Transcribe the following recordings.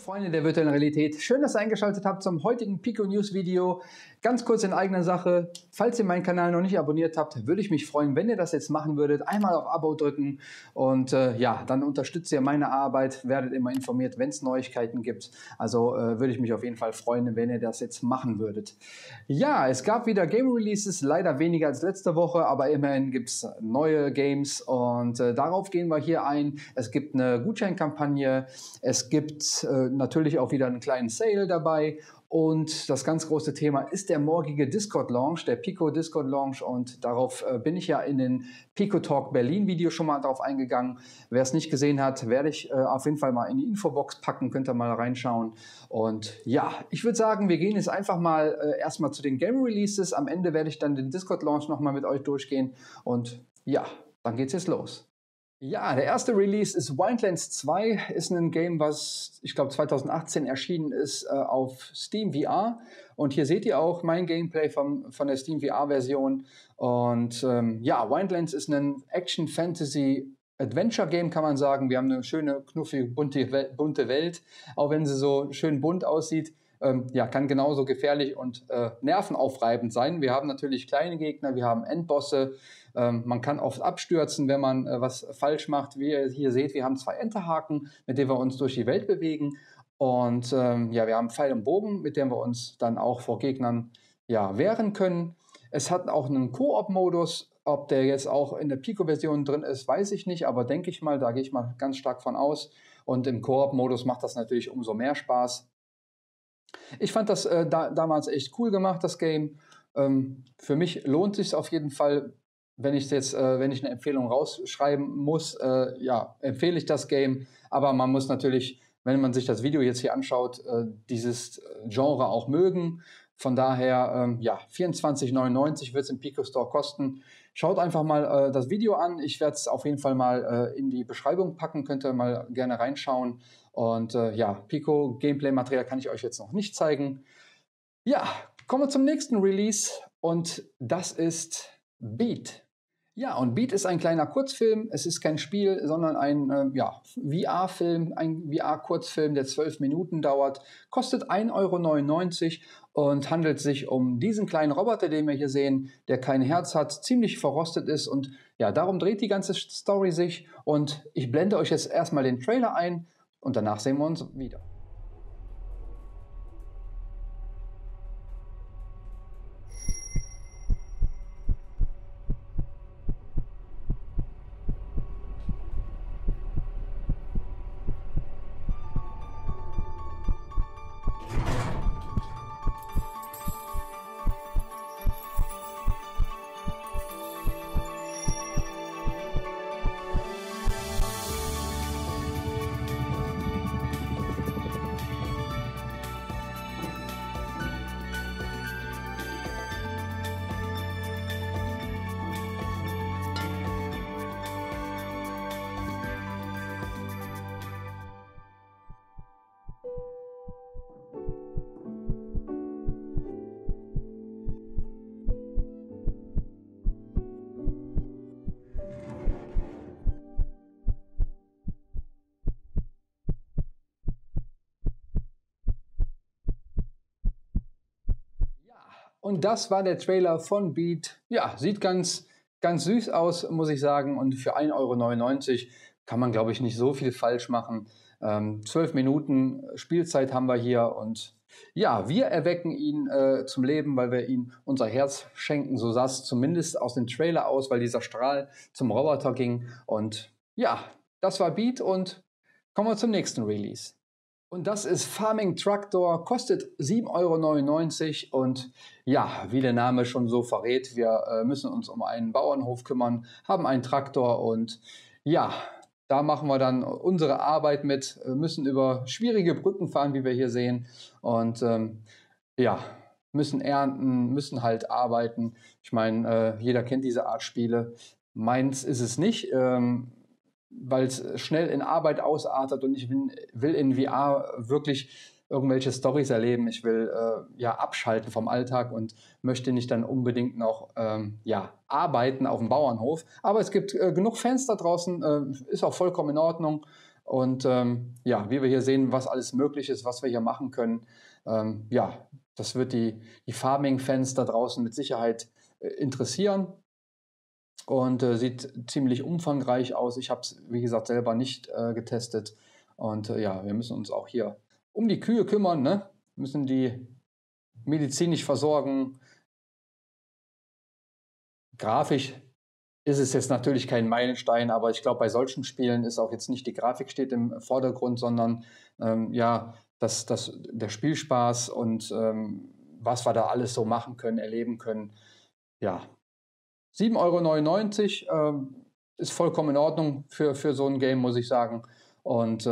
Freunde der virtuellen Realität, schön, dass ihr eingeschaltet habt zum heutigen Pico News Video. Ganz kurz in eigener Sache, falls ihr meinen Kanal noch nicht abonniert habt, würde ich mich freuen, wenn ihr das jetzt machen würdet. Einmal auf Abo drücken und ja, dann unterstützt ihr meine Arbeit, werdet immer informiert, wenn es Neuigkeiten gibt. Also würde ich mich auf jeden Fall freuen, wenn ihr das jetzt machen würdet. Ja, es gab wieder Game Releases, leider weniger als letzte Woche, aber immerhin gibt es neue Games und darauf gehen wir hier ein. Es gibt eine Gutscheinkampagne, es gibt natürlich auch wieder einen kleinen Sale dabei und das ganz große Thema ist der morgige Discord-Launch, der Pico Discord-Launch, und darauf bin ich ja in den Pico Talk Berlin Video schon mal drauf eingegangen. Wer es nicht gesehen hat, werde ich auf jeden Fall mal in die Infobox packen, könnt ihr mal reinschauen. Und ja, ich würde sagen, wir gehen jetzt einfach mal erstmal zu den Game Releases. Am Ende werde ich dann den Discord-Launch nochmal mit euch durchgehen und ja, dann geht's jetzt los. Ja, der erste Release ist Wildlands 2, ist ein Game, was ich glaube 2018 erschienen ist auf Steam VR. Und hier seht ihr auch mein Gameplay von der Steam VR-Version. Und ja, Wildlands ist ein Action-Fantasy-Adventure-Game, kann man sagen. Wir haben eine schöne, knuffige, bunte Welt, auch wenn sie so schön bunt aussieht. Ja, kann genauso gefährlich und nervenaufreibend sein. Wir haben natürlich kleine Gegner, wir haben Endbosse. Man kann oft abstürzen, wenn man was falsch macht. Wie ihr hier seht, wir haben 2 Enterhaken, mit denen wir uns durch die Welt bewegen. Und ja, wir haben Pfeil und Bogen, mit denen wir uns dann auch vor Gegnern ja, wehren können. Es hat auch einen Koop-Modus. Ob der jetzt auch in der Pico-Version drin ist, weiß ich nicht, aber denke ich mal, da gehe ich mal ganz stark von aus. Und im Koop-Modus macht das natürlich umso mehr Spaß. Ich fand das damals echt cool gemacht, das Game. Für mich lohnt es sich auf jeden Fall, wenn ich eine Empfehlung rausschreiben muss, ja, empfehle ich das Game. Aber man muss natürlich, wenn man sich das Video jetzt hier anschaut, dieses Genre auch mögen. Von daher, ja, 24,99 wird es im Pico Store kosten. Schaut einfach mal das Video an. Ich werde es auf jeden Fall mal in die Beschreibung packen. Könnt ihr mal gerne reinschauen. Und ja, Pico Gameplay-Material kann ich euch jetzt noch nicht zeigen. Ja, kommen wir zum nächsten Release. Und das ist Beat. Ja, und Beat ist ein kleiner Kurzfilm. Es ist kein Spiel, sondern ein ja, VR-Film, ein VR-Kurzfilm, der 12 Minuten dauert. Kostet 1,99 € und handelt sich um diesen kleinen Roboter, den wir hier sehen, der kein Herz hat, ziemlich verrostet ist. Und ja, darum dreht die ganze Story sich. Und ich blende euch jetzt erstmal den Trailer ein und danach sehen wir uns wieder. Und das war der Trailer von Beat. Ja, sieht ganz süß aus, muss ich sagen. Und für 1,99 € kann man, glaube ich, nicht so viel falsch machen. 12 Minuten Spielzeit haben wir hier. Und ja, wir erwecken ihn zum Leben, weil wir ihm unser Herz schenken. So sah es zumindest aus dem Trailer aus, weil dieser Strahl zum Roboter ging. Und ja, das war Beat und kommen wir zum nächsten Release. Und das ist Farming Tractor, kostet 7,99 € und ja, wie der Name schon so verrät, wir müssen uns um einen Bauernhof kümmern, haben einen Traktor und ja, da machen wir dann unsere Arbeit mit, müssen über schwierige Brücken fahren, wie wir hier sehen und ja, müssen ernten, müssen halt arbeiten. Ich meine, jeder kennt diese Art Spiele. Meins ist es nicht. Weil es schnell in Arbeit ausartet und ich will in VR wirklich irgendwelche Storys erleben. Ich will ja abschalten vom Alltag und möchte nicht dann unbedingt noch ja, arbeiten auf dem Bauernhof. Aber es gibt genug Fans da draußen, ist auch vollkommen in Ordnung. Und ja, wie wir hier sehen, was alles möglich ist, was wir hier machen können, ja, das wird die Farming-Fans da draußen mit Sicherheit interessieren und sieht ziemlich umfangreich aus. Ich habe es, wie gesagt, selber nicht getestet. Und ja, wir müssen uns auch hier um die Kühe kümmern, ne? Müssen die medizinisch versorgen. Grafisch ist es jetzt natürlich kein Meilenstein, aber ich glaube, bei solchen Spielen ist auch jetzt nicht die Grafik steht im Vordergrund, sondern ja, der Spielspaß und was wir da alles so machen können, erleben können. Ja, 7,99 € ist vollkommen in Ordnung für so ein Game, muss ich sagen. Und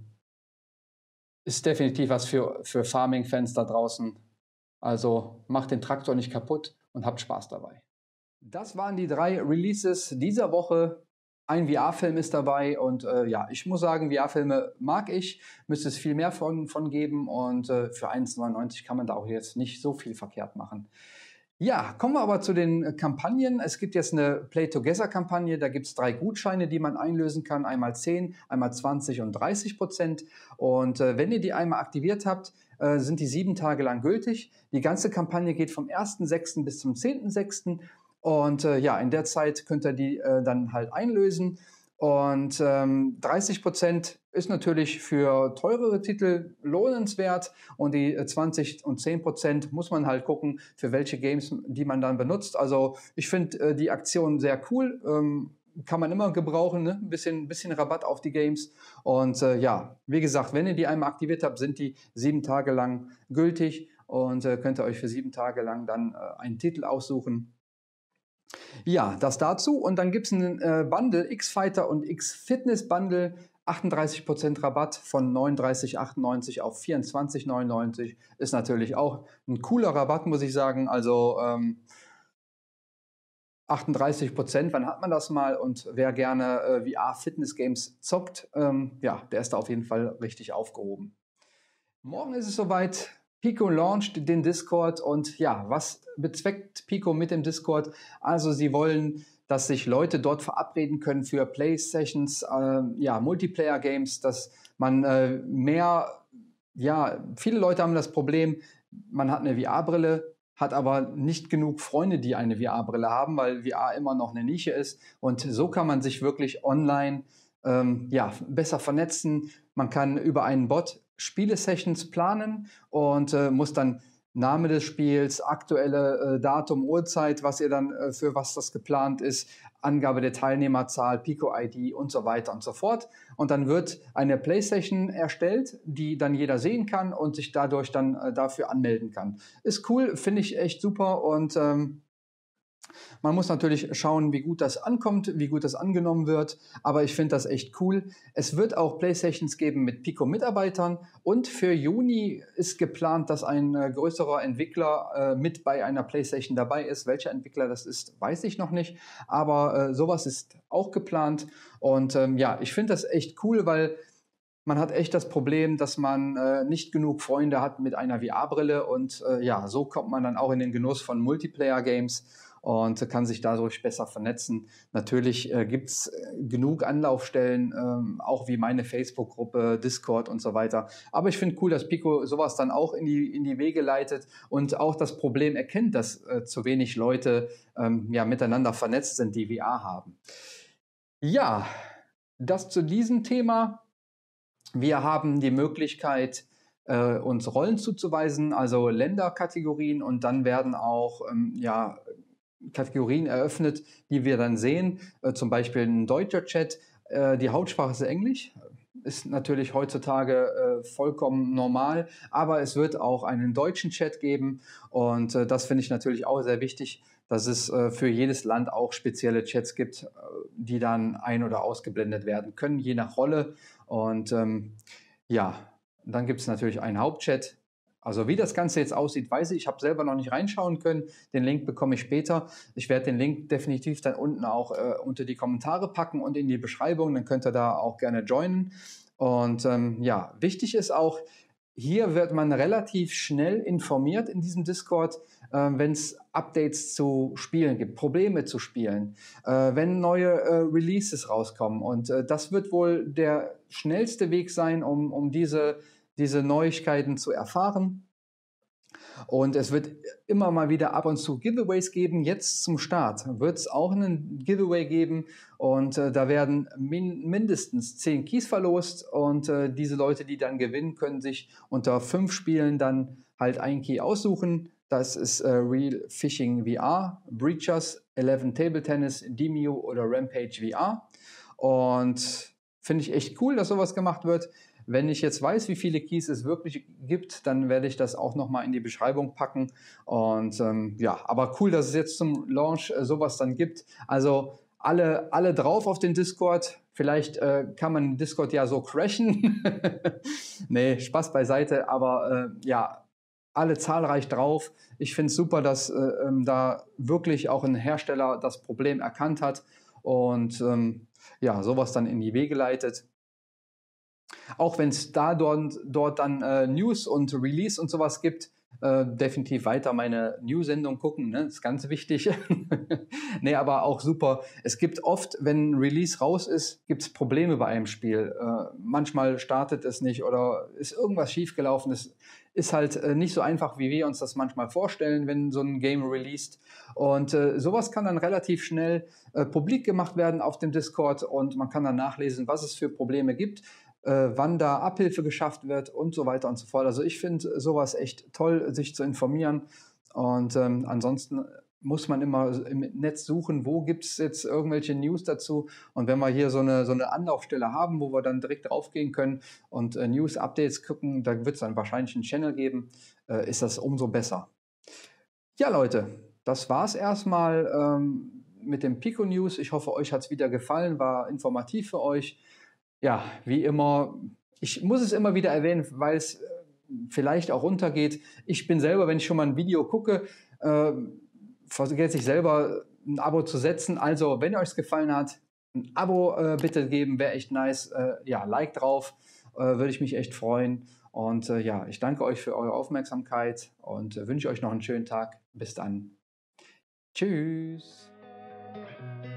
ist definitiv was für Farming-Fans da draußen. Also macht den Traktor nicht kaputt und habt Spaß dabei. Das waren die 3 Releases dieser Woche. Ein VR-Film ist dabei und ja, ich muss sagen, VR-Filme mag ich, müsste es viel mehr von geben und für 1,99 € kann man da auch jetzt nicht so viel verkehrt machen. Ja, kommen wir aber zu den Kampagnen. Es gibt jetzt eine Play-Together-Kampagne, da gibt es 3 Gutscheine, die man einlösen kann, einmal 10, einmal 20 und 30%. Und wenn ihr die einmal aktiviert habt, sind die 7 Tage lang gültig. Die ganze Kampagne geht vom 1.6. bis zum 10.6. Und ja, in der Zeit könnt ihr die dann halt einlösen. Und 30% ist natürlich für teurere Titel lohnenswert und die 20 und 10% muss man halt gucken, für welche Games, die man dann benutzt. Also ich finde die Aktion sehr cool, kann man immer gebrauchen, ne? Ein bisschen Rabatt auf die Games. Und ja, wie gesagt, wenn ihr die einmal aktiviert habt, sind die 7 Tage lang gültig und könnt ihr euch für 7 Tage lang dann einen Titel aussuchen. Ja, das dazu. Und dann gibt es einen Bundle, X-Fighter und X-Fitness Bundle, 38% Rabatt von 39,98 auf 24,99. Ist natürlich auch ein cooler Rabatt, muss ich sagen. Also 38%, wann hat man das mal? Und wer gerne VR-Fitness-Games zockt, ja, der ist da auf jeden Fall richtig aufgehoben. Morgen ist es soweit. Pico launcht den Discord und ja, was bezweckt Pico mit dem Discord? Also sie wollen, dass sich Leute dort verabreden können für Play-Sessions, ja, Multiplayer-Games, dass man viele Leute haben das Problem, man hat eine VR-Brille, hat aber nicht genug Freunde, die eine VR-Brille haben, weil VR immer noch eine Nische ist. Und so kann man sich wirklich online ja, besser vernetzen. Man kann über einen Bot Spiele-Sessions planen und muss dann Name des Spiels, aktuelle Datum, Uhrzeit, was ihr dann für was das geplant ist, Angabe der Teilnehmerzahl, Pico-ID und so weiter und so fort. Und dann wird eine Playstation erstellt, die dann jeder sehen kann und sich dadurch dann dafür anmelden kann. Ist cool, finde ich echt super und man muss natürlich schauen, wie gut das ankommt, wie gut das angenommen wird, aber ich finde das echt cool. Es wird auch Playstations geben mit Pico-Mitarbeitern und für Juni ist geplant, dass ein größerer Entwickler mit bei einer Playstation dabei ist. Welcher Entwickler das ist, weiß ich noch nicht, aber sowas ist auch geplant und ja, ich finde das echt cool, weil man hat echt das Problem, dass man nicht genug Freunde hat mit einer VR-Brille und ja, so kommt man dann auch in den Genuss von Multiplayer-Games und kann sich dadurch besser vernetzen. Natürlich gibt es genug Anlaufstellen, auch wie meine Facebook-Gruppe, Discord und so weiter. Aber ich finde cool, dass Pico sowas dann auch in die Wege leitet und auch das Problem erkennt, dass zu wenig Leute ja, miteinander vernetzt sind, die VR haben. Ja, das zu diesem Thema. Wir haben die Möglichkeit, uns Rollen zuzuweisen, also Länderkategorien und dann werden auch ja, Kategorien eröffnet, die wir dann sehen, zum Beispiel ein deutscher Chat. Die Hauptsprache ist Englisch, ist natürlich heutzutage vollkommen normal, aber es wird auch einen deutschen Chat geben und das finde ich natürlich auch sehr wichtig, dass es für jedes Land auch spezielle Chats gibt, die dann ein- oder ausgeblendet werden können, je nach Rolle. Und ja, dann gibt es natürlich einen Hauptchat. Also wie das Ganze jetzt aussieht, weiß ich. Ich habe selber noch nicht reinschauen können. Den Link bekomme ich später. Ich werde den Link definitiv dann unten auch unter die Kommentare packen und in die Beschreibung. Dann könnt ihr da auch gerne joinen. Und ja, wichtig ist auch, hier wird man relativ schnell informiert in diesem Discord, wenn es Updates zu Spielen gibt, Probleme zu spielen, wenn neue Releases rauskommen. Und das wird wohl der schnellste Weg sein, um diese Neuigkeiten zu erfahren. Und es wird immer mal wieder ab und zu Giveaways geben. Jetzt zum Start wird es auch einen Giveaway geben und da werden mindestens 10 Keys verlost und diese Leute, die dann gewinnen, können sich unter 5 Spielen dann halt ein Key aussuchen. Das ist Real Fishing VR, Breachers, 11 Table Tennis, Demio oder Rampage VR. Und finde ich echt cool, dass sowas gemacht wird. Wenn ich jetzt weiß, wie viele Keys es wirklich gibt, dann werde ich das auch nochmal in die Beschreibung packen. Und ja, aber cool, dass es jetzt zum Launch sowas dann gibt. Also alle drauf auf den Discord. Vielleicht kann man den Discord ja so crashen. Nee, Spaß beiseite. Aber ja, alle zahlreich drauf. Ich finde es super, dass da wirklich auch ein Hersteller das Problem erkannt hat und ja, sowas dann in die Wege leitet. Auch wenn es dort dann News und Release und sowas gibt, definitiv weiter meine News-Sendung gucken, ne? Das ist ganz wichtig. Nee, aber auch super. Es gibt oft, wenn ein Release raus ist, gibt es Probleme bei einem Spiel. Manchmal startet es nicht oder ist irgendwas schiefgelaufen. Es ist halt nicht so einfach, wie wir uns das manchmal vorstellen, wenn so ein Game released. Und sowas kann dann relativ schnell publik gemacht werden auf dem Discord und man kann dann nachlesen, was es für Probleme gibt, wann da Abhilfe geschafft wird und so weiter und so fort. Also ich finde sowas echt toll, sich zu informieren. Und ansonsten muss man immer im Netz suchen, wo gibt es jetzt irgendwelche News dazu. Und wenn wir hier so eine Anlaufstelle haben, wo wir dann direkt draufgehen können und News-Updates gucken, da wird es dann wahrscheinlich einen Channel geben, ist das umso besser. Ja, Leute, das war es erstmal mit dem Pico News. Ich hoffe, euch hat es wieder gefallen, war informativ für euch. Ja, wie immer, ich muss es immer wieder erwähnen, weil es vielleicht auch untergeht. Ich bin selber, wenn ich schon mal ein Video gucke, vergesse ich selber ein Abo zu setzen. Also, wenn euch es gefallen hat, ein Abo bitte geben, wäre echt nice. Ja, Like drauf, würde ich mich echt freuen. Und ja, ich danke euch für eure Aufmerksamkeit und wünsche euch noch einen schönen Tag. Bis dann. Tschüss.